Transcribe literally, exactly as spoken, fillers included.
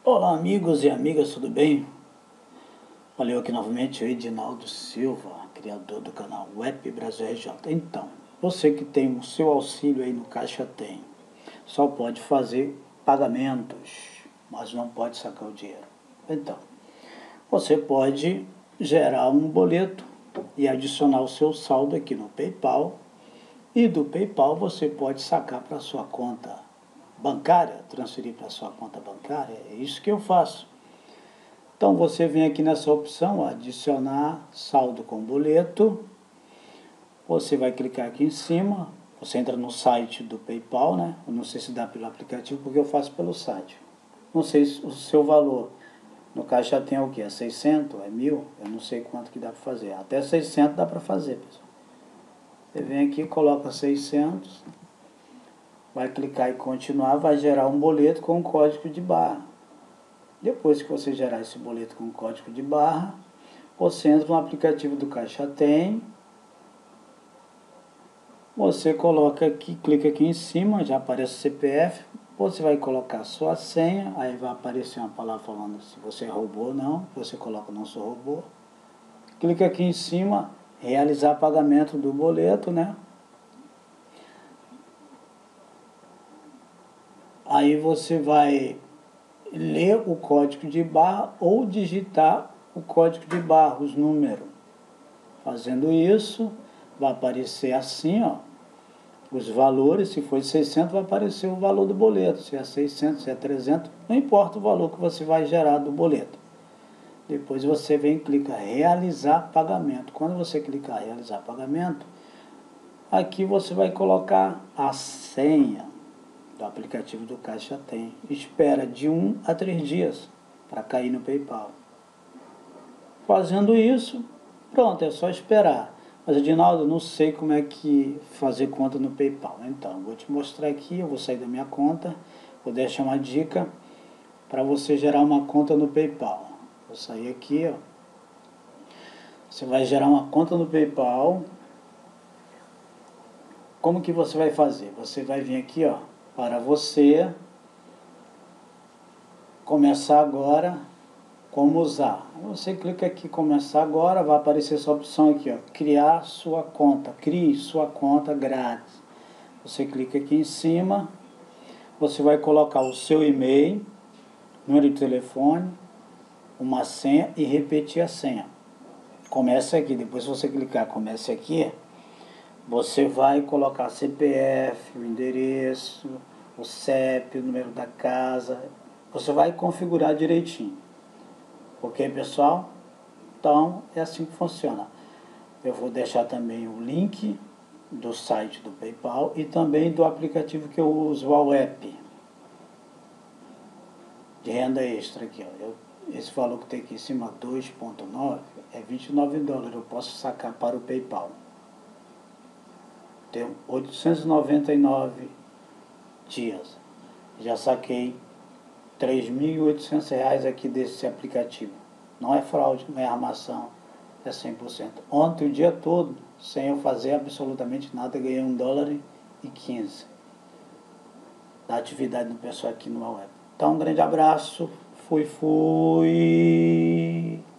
Olá amigos e amigas, tudo bem? Olha eu aqui novamente, o Edinaldo Silva, criador do canal Web Brasil R J. Então, você que tem o seu auxílio aí no Caixa Tem, só pode fazer pagamentos, mas não pode sacar o dinheiro. Então, você pode gerar um boleto e adicionar o seu saldo aqui no PayPal, e do PayPal você pode sacar para a sua conta bancária, transferir para a sua conta bancária. É isso que eu faço. Então você vem aqui nessa opção, adicionar saldo com boleto, você vai clicar aqui em cima, você entra no site do PayPal, né? Eu não sei se dá pelo aplicativo, porque eu faço pelo site. Não sei se o seu valor no Caixa Tem o que? É seiscentos? É mil? Eu não sei quanto que dá para fazer. Até seiscentos dá para fazer, pessoal. Você vem aqui, coloca seiscentos, vai clicar em continuar, vai gerar um boleto com um código de barra. Depois que você gerar esse boleto com código de barra, você entra no aplicativo do Caixa Tem, você coloca aqui, clica aqui em cima, já aparece o C P F, você vai colocar a sua senha, aí vai aparecer uma palavra falando se você é robô ou não, você coloca não sou robô. Clica aqui em cima, realizar pagamento do boleto, né? Aí você vai ler o código de barra ou digitar o código de barra, os números. Fazendo isso, vai aparecer assim, ó, os valores. Se for seiscentos, vai aparecer o valor do boleto. Se é seiscentos, se é trezentos, não importa o valor que você vai gerar do boleto. Depois você vem e clica realizar pagamento. Quando você clicar realizar pagamento, aqui você vai colocar a senha do aplicativo do Caixa Tem. Espera de um a três dias para cair no PayPal. Fazendo isso, pronto, é só esperar. Mas, Edinaldo, eu não sei como é que fazer conta no PayPal. Então, vou te mostrar aqui, eu vou sair da minha conta, vou deixar uma dica para você gerar uma conta no PayPal. Vou sair aqui, ó. Você vai gerar uma conta no PayPal. Como que você vai fazer? Você vai vir aqui, ó, para você começar agora, como usar. Você clica aqui começar agora, vai aparecer essa opção aqui, ó, criar sua conta, crie sua conta grátis. Você clica aqui em cima, você vai colocar o seu e-mail, número de telefone, uma senha e repetir a senha. Começa aqui, depois você clicar comece aqui, você vai colocar C P F, o endereço, o C E P, o número da casa, você vai configurar direitinho. Ok, pessoal? Então, é assim que funciona. Eu vou deixar também o link do site do PayPal e também do aplicativo que eu uso, o app de renda extra aqui, ó. Eu, esse valor que tem aqui em cima, dois vírgula nove, é vinte e nove dólares. Eu posso sacar para o PayPal. Tem oitocentos e noventa e nove dias. Já saquei três mil e oitocentos reais aqui desse aplicativo. Não é fraude, não é armação, é cem por cento. Ontem, o dia todo, sem eu fazer absolutamente nada, ganhei um dólar e quinze da atividade do pessoal aqui no web. Então, um grande abraço. Fui, fui.